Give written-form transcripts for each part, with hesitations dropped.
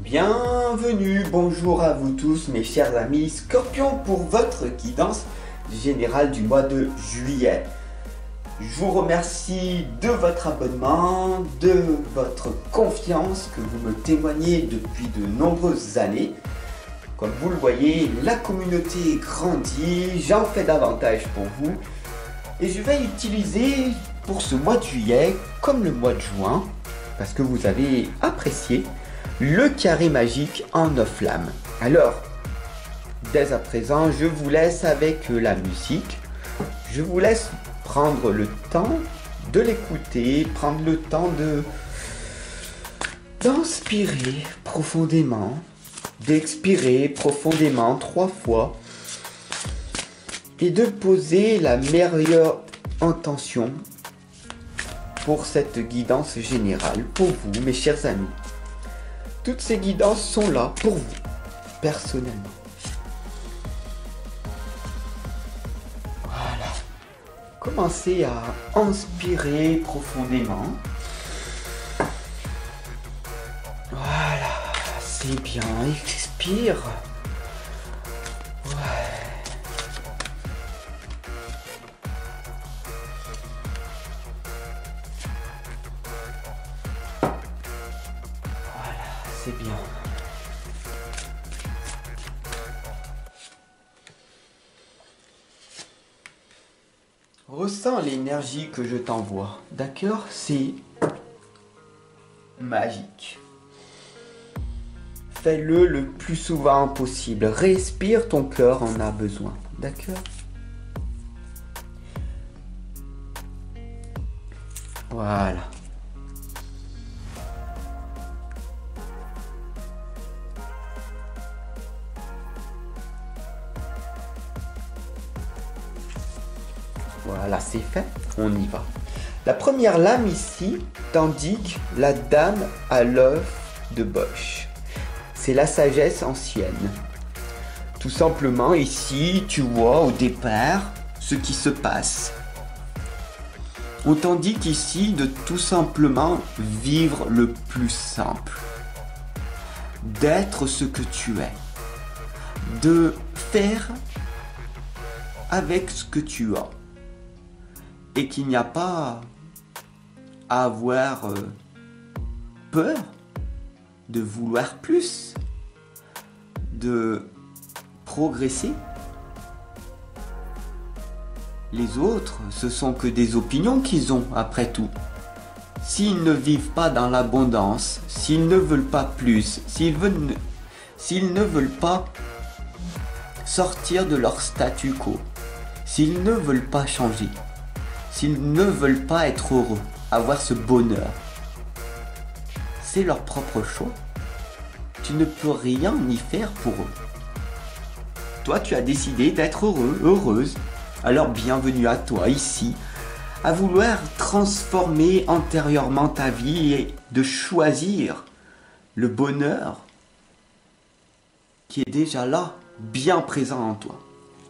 Bienvenue, bonjour à vous tous mes chers amis Scorpions pour votre guidance générale du mois de juillet. Je vous remercie de votre abonnement, de votre confiance que vous me témoignez depuis de nombreuses années. Comme vous le voyez, la communauté grandit, j'en fais davantage pour vous. Et je vais utiliser pour ce mois de juillet, comme le mois de juin, parce que vous avez apprécié, le carré magique en 9 flammes. Alors, dès à présent, je vous laisse avec la musique. Je vous laisse prendre le temps de l'écouter, prendre le temps d'inspirer profondément, d'expirer profondément 3 fois et de poser la meilleure intention pour cette guidance générale, pour vous mes chers amis. Toutes ces guidances sont là pour vous, personnellement. Voilà. Commencez à inspirer profondément. Voilà, c'est bien. Expire. Ouais. C'est bien. Ressens l'énergie que je t'envoie, d'accord? C'est magique. Fais-le le plus souvent possible. Respire, ton cœur en a besoin, d'accord? Voilà. Voilà, c'est fait, on y va. La première lame ici t'indique la dame à l'œuf de Bosch. C'est la sagesse ancienne. Tout simplement, ici, tu vois au départ ce qui se passe. On t'indique ici de tout simplement vivre le plus simple. D'être ce que tu es. De faire avec ce que tu as. Et qu'il n'y a pas à avoir peur de vouloir plus, de progresser. Les autres, ce sont que des opinions qu'ils ont après tout. S'ils ne vivent pas dans l'abondance, s'ils ne veulent pas plus, s'ils ne veulent pas sortir de leur statu quo, s'ils ne veulent pas changer, s'ils ne veulent pas être heureux, avoir ce bonheur, c'est leur propre choix. Tu ne peux rien y faire pour eux. Toi, tu as décidé d'être heureux, heureuse. Alors bienvenue à toi ici, à vouloir transformer intérieurement ta vie et de choisir le bonheur qui est déjà là, bien présent en toi.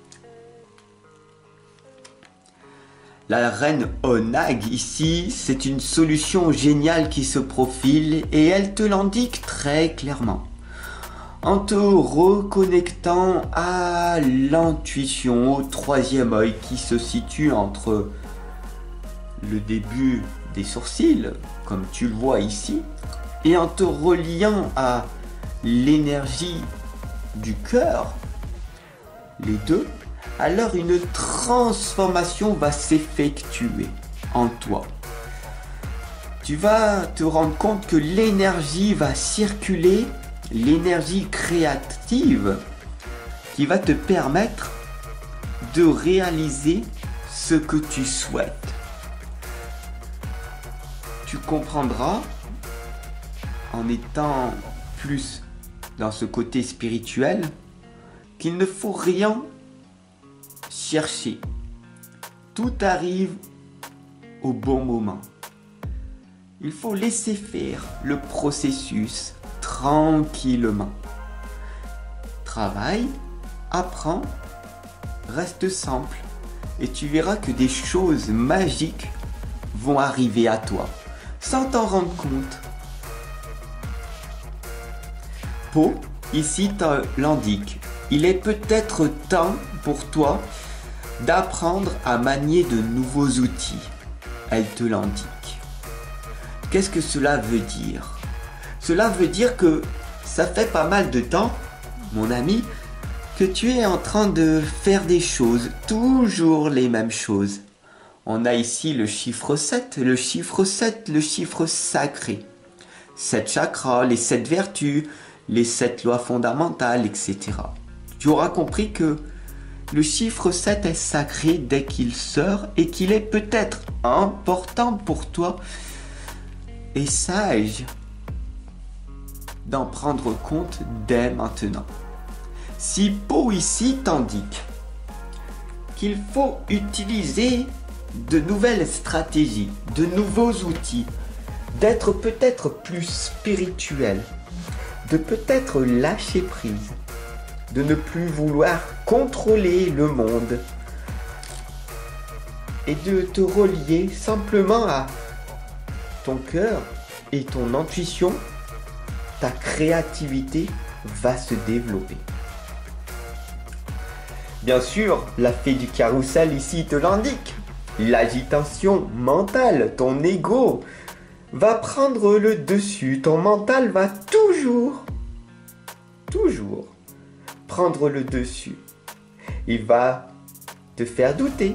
La reine Onag ici, c'est une solution géniale qui se profile et elle te l'indique très clairement. En te reconnectant à l'intuition, au troisième œil qui se situe entre le début des sourcils, comme tu le vois ici, et en te reliant à l'énergie du cœur, les deux, alors une transformation va s'effectuer en toi. Tu vas te rendre compte que l'énergie va circuler, l'énergie créative qui va te permettre de réaliser ce que tu souhaites. Tu comprendras en étant plus dans ce côté spirituel qu'il ne faut rien chercher. Tout arrive au bon moment. Il faut laisser faire le processus tranquillement. Travaille, apprends, reste simple et tu verras que des choses magiques vont arriver à toi sans t'en rendre compte. Po, ici, te l'indique. Il est peut-être temps pour toi d'apprendre à manier de nouveaux outils. Elle te l'indique. Qu'est-ce que cela veut dire? Cela veut dire que ça fait pas mal de temps, mon ami, que tu es en train de faire des choses, toujours les mêmes choses. On a ici le chiffre 7, le chiffre 7, le chiffre sacré. 7 chakras, les 7 vertus, les 7 lois fondamentales, etc. Tu auras compris que le chiffre 7 est sacré dès qu'il sort et qu'il est peut-être important pour toi et sage d'en prendre compte dès maintenant. Si Po ici t'indique qu'il faut utiliser de nouvelles stratégies, de nouveaux outils, d'être peut-être plus spirituel, de peut-être lâcher prise, de ne plus vouloir contrôler le monde et de te relier simplement à ton cœur et ton intuition, ta créativité va se développer. Bien sûr, la fée du carrousel ici te l'indique. L'agitation mentale, ton ego, va prendre le dessus. Ton mental va toujours prendre le dessus. Il va te faire douter.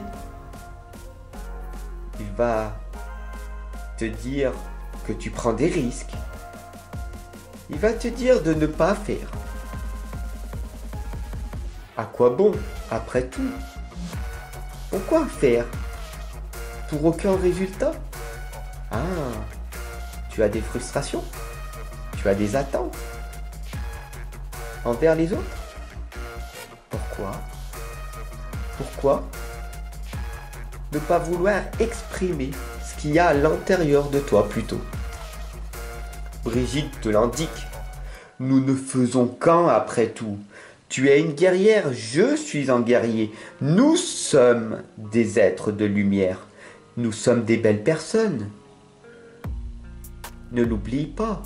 Il va te dire que tu prends des risques. Il va te dire de ne pas faire. À quoi bon, après tout? Pourquoi faire? Pour aucun résultat? Ah, tu as des frustrations? Tu as des attentes envers les autres? Pourquoi ne pas vouloir exprimer ce qu'il y a à l'intérieur de toi plutôt? Brigitte te l'indique. Nous ne faisons qu'un après tout. Tu es une guerrière, je suis un guerrier. Nous sommes des êtres de lumière. Nous sommes des belles personnes. Ne l'oublie pas.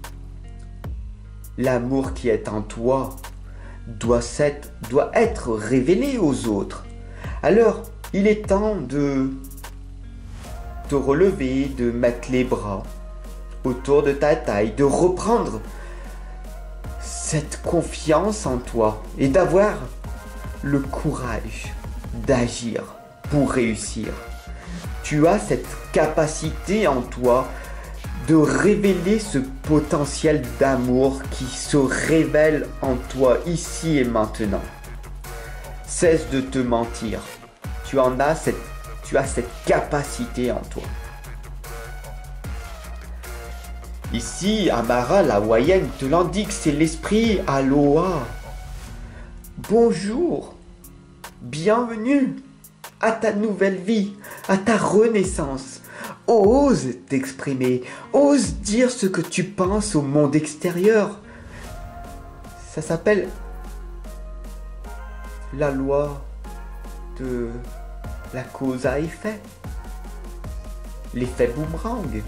L'amour qui est en toi doit être révélé aux autres. Alors, il est temps de te relever, de mettre les bras autour de ta taille, de reprendre cette confiance en toi et d'avoir le courage d'agir pour réussir. Tu as cette capacité en toi de révéler ce potentiel d'amour qui se révèle en toi ici et maintenant. Cesse de te mentir. Tu as cette capacité en toi. Ici, Amara, la Hawaïenne, te l'indique, c'est l'esprit Aloha. Bonjour, bienvenue à ta nouvelle vie, à ta renaissance. Ose t'exprimer, ose dire ce que tu penses au monde extérieur. Ça s'appelle la loi de la cause à effet, l'effet boomerang.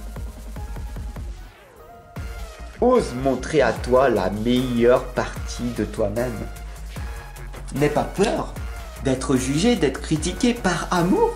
Ose montrer à toi la meilleure partie de toi-même. N'aie pas peur d'être jugé, d'être critiqué par amour.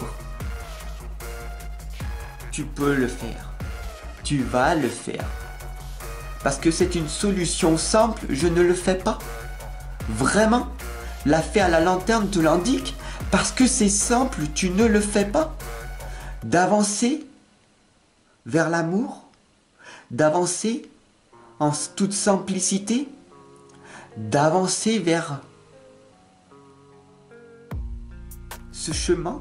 Tu peux le faire. Tu vas le faire. Parce que c'est une solution simple, je ne le fais pas. Vraiment, la fée à la lanterne te l'indique. Parce que c'est simple, tu ne le fais pas. D'avancer vers l'amour, d'avancer en toute simplicité, d'avancer vers ce chemin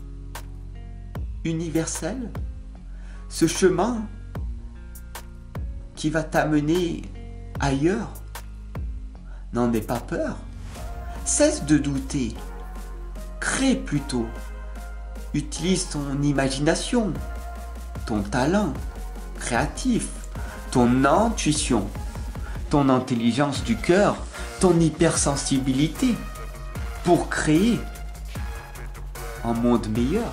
universel, ce chemin qui va t'amener ailleurs. N'en aie pas peur. Cesse de douter. Crée plutôt. Utilise ton imagination, ton talent créatif, ton intuition, ton intelligence du cœur, ton hypersensibilité pour créer un monde meilleur.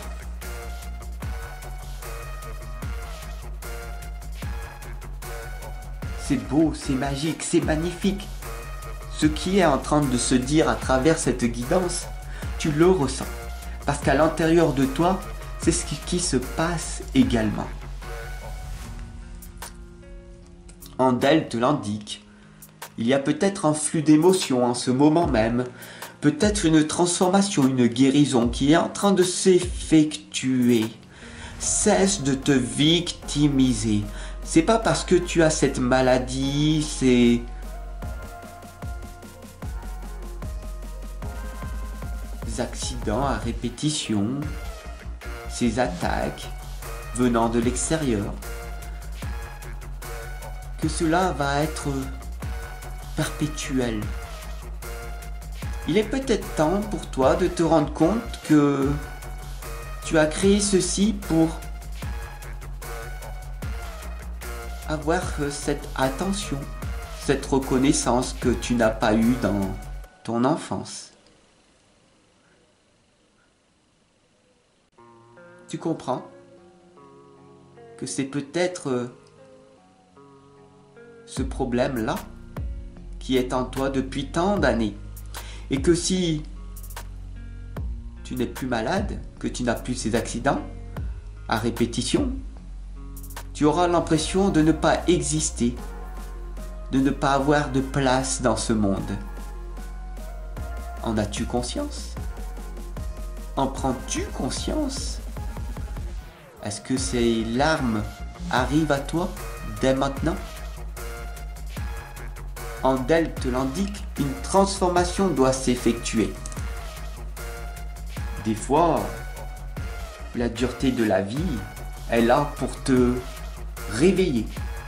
c'est beau, c'est magique, c'est magnifique. Ce qui est en train de se dire à travers cette guidance, tu le ressens. Parce qu'à l'intérieur de toi, c'est ce qui se passe également. Andel te l'indique. Il y a peut-être un flux d'émotions en ce moment même. Peut-être une transformation, une guérison qui est en train de s'effectuer. Cesse de te victimiser. C'est pas parce que tu as cette maladie, ces accidents à répétition, ces attaques venant de l'extérieur, que cela va être perpétuel. Il est peut-être temps pour toi de te rendre compte que tu as créé ceci pour avoir cette attention, cette reconnaissance que tu n'as pas eue dans ton enfance. Tu comprends que c'est peut-être ce problème-là qui est en toi depuis tant d'années. Et que si tu n'es plus malade, que tu n'as plus ces accidents à répétition, tu auras l'impression de ne pas exister, de ne pas avoir de place dans ce monde. En as-tu conscience? En prends-tu conscience? Est-ce que ces larmes arrivent à toi dès maintenant? Andel te l'indique, une transformation doit s'effectuer. Des fois, la dureté de la vie est là pour te réveiller.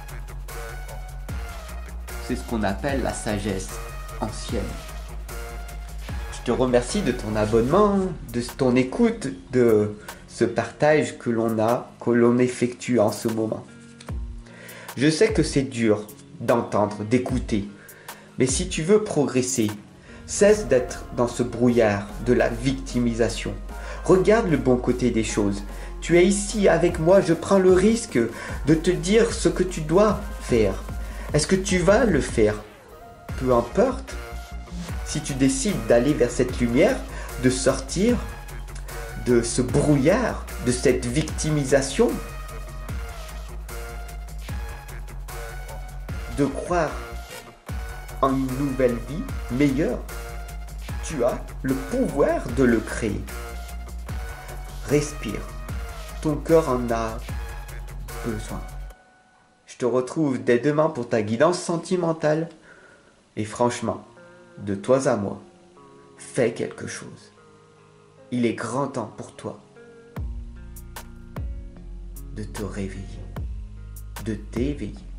C'est ce qu'on appelle la sagesse ancienne. Je te remercie de ton abonnement, de ton écoute, de ce partage que l'on effectue en ce moment. Je sais que c'est dur d'entendre, d'écouter. Mais si tu veux progresser, cesse d'être dans ce brouillard de la victimisation. Regarde le bon côté des choses. Tu es ici avec moi, je prends le risque de te dire ce que tu dois faire. Est-ce que tu vas le faire? Peu importe. Si tu décides d'aller vers cette lumière, de sortir de ce brouillard, de cette victimisation, de croire en une nouvelle vie meilleure, tu as le pouvoir de le créer. Respire. Ton cœur en a besoin. Je te retrouve dès demain pour ta guidance sentimentale. Et franchement, de toi à moi, fais quelque chose. Il est grand temps pour toi de te réveiller, de t'éveiller.